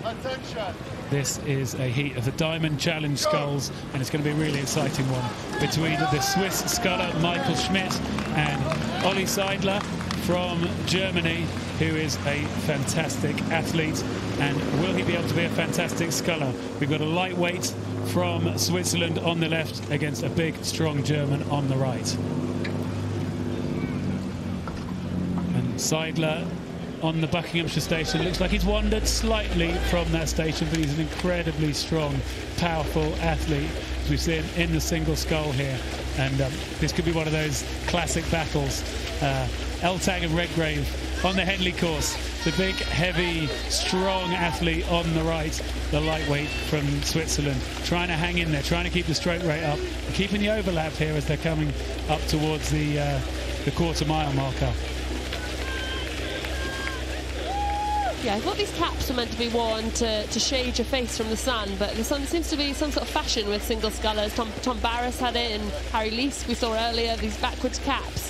This is a heat of the Diamond Challenge sculls, and it's going to be a really exciting one between the Swiss sculler Michael Schmidt and Olli Seidler from Germany, who is a fantastic athlete. And will he be able to be a fantastic sculler? We've got a lightweight from Switzerland on the left against a big, strong German on the right. And Seidler on the Buckinghamshire station. Looks like he's wandered slightly from that station, but he's an incredibly strong, powerful athlete, as we see him in the single scull here. And this could be one of those classic battles. Eltang and Redgrave on the Henley course. The big, heavy, strong athlete on the right, the lightweight from Switzerland, trying to hang in there, trying to keep the stroke rate up, and keeping the overlap here as they're coming up towards the quarter-mile marker. Yeah, I thought these caps were meant to be worn to shade your face from the sun, but the sun seems to be some sort of fashion with single scullers. Tom Barras had it, and Harry Lees we saw earlier, these backwards caps.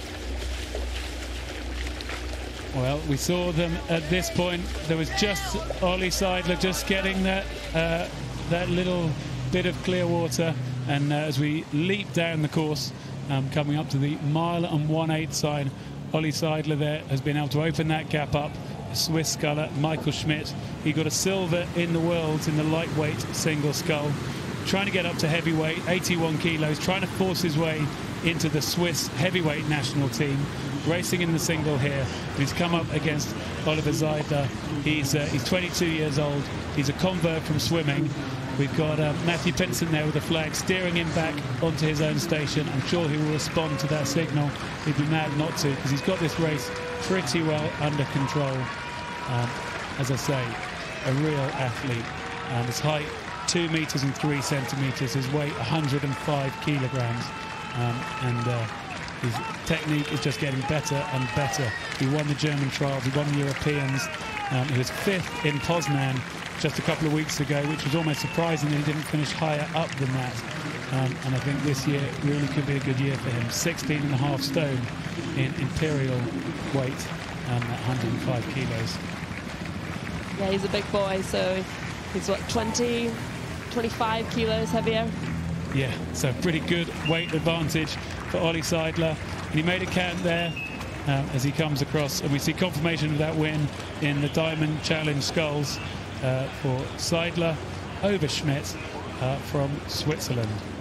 Well, we saw them at this point. There was just Olli Seidler just getting that little bit of clear water, and as we leap down the course, coming up to the 1 1/8 sign, Olli Seidler there has been able to open that gap up. Swiss sculler Michael Schmidt, he got a silver in the Worlds in the lightweight single scull, trying to get up to heavyweight, 81 kilos, trying to force his way into the Swiss heavyweight national team, racing in the single here. He's come up against Oliver Seidler. He's 22 years old. He's a convert from swimming. We've got Matthew Pinson there with the flag, steering him back onto his own station. I'm sure he will respond to that signal. He'd be mad not to, because he's got this race pretty well under control. As I say, a real athlete. His height, 2 meters and 3 centimeters. His weight, 105 kilograms. His technique is just getting better and better. He won the German trials, he won the Europeans. He was 5th in Poznan just a couple of weeks ago, which was almost surprising that he didn't finish higher up than that. And I think this year really could be a good year for him. 16.5 stone in imperial weight, at 105 kilos. Yeah, he's a big boy, so he's what, 20, 25 kilos heavier? Yeah, so pretty good weight advantage for Olli Seidler. And he made a count there as he comes across. And we see confirmation of that win in the Diamond Challenge sculls for Seidler over Schmidt from Switzerland.